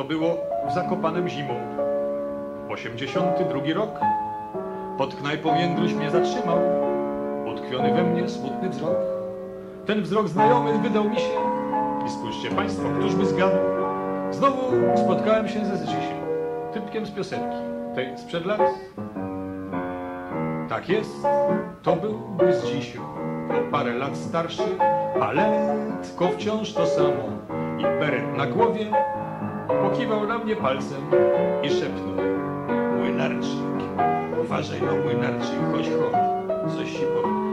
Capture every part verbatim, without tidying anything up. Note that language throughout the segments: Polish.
było w Zakopanem zimą. osiemdziesiąty drugi rok. Pod knajpą Jędruś mnie zatrzymał. Utkwiony we mnie smutny wzrok. Ten wzrok znajomy wydał mi się. I spójrzcie państwo, któż by zgadł. Znowu spotkałem się ze Zdzisiem, typkiem z piosenki, tej sprzed lat. Tak jest, to był Zdzisiu, o parę lat starszy, ale tylko wciąż to samo. I beret na głowie pokiwał na mnie palcem i szepnął: młynarczyk, uważaj no młynarczyk, chodź chodź, coś ci powiem.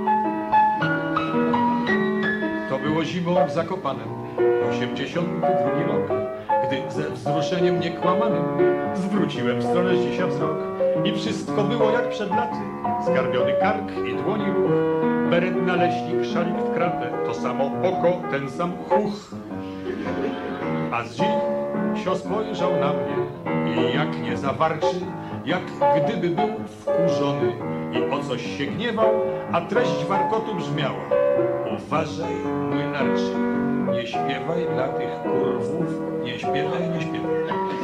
To było zimą w Zakopanem, osiemdziesiąty drugi rok, gdy ze wzruszeniem niekłamanym zwróciłem w stronę Zdzisia wzrok i wszystko było jak przed laty. Zgarbiony kark i dłoni ruch, beret naleśnik, szalik w kratę, to samo oko, ten sam chuch. A Zdzisio spojrzał na mnie i jak nie zawarczy, jak gdyby był wkurzony i o coś się gniewał, a treść warkotu brzmiała: uważaj, młynarczyk, nie śpiewaj dla tych kurwów, nie śpiewaj, nie śpiewaj.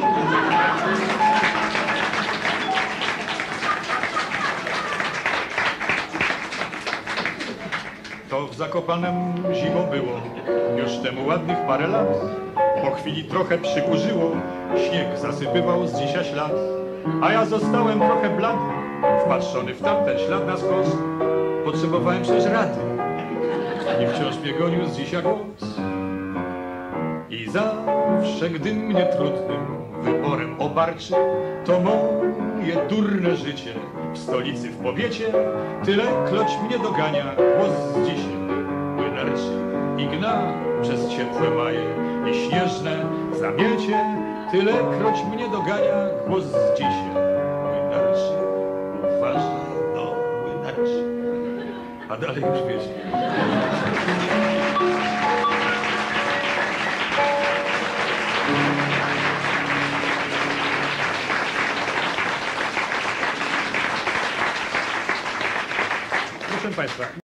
To w Zakopanem zimą było, już temu ładnych parę lat. Po chwili trochę przykurzyło, śnieg zasypywał z Zdzisia ślad, a ja zostałem trochę blady, wpatrzony w tamten ślad na skos. Potrzebowałem przecież rady i wciąż mnie gonił Zdzisia głos. I zawsze, gdy mnie trudnym wyborem obarczy to moje durne życie w stolicy, w powiecie, tylekroć mnie dogania głos Zdzisia, młynarczyk, i gna przez ciepłe maje i śnieżne zamiecie, tylekroć mnie dogania głos Zdzisia, młynarczyk, uważaj no młynarczyk. A dalej już wiecie. Proszę państwa.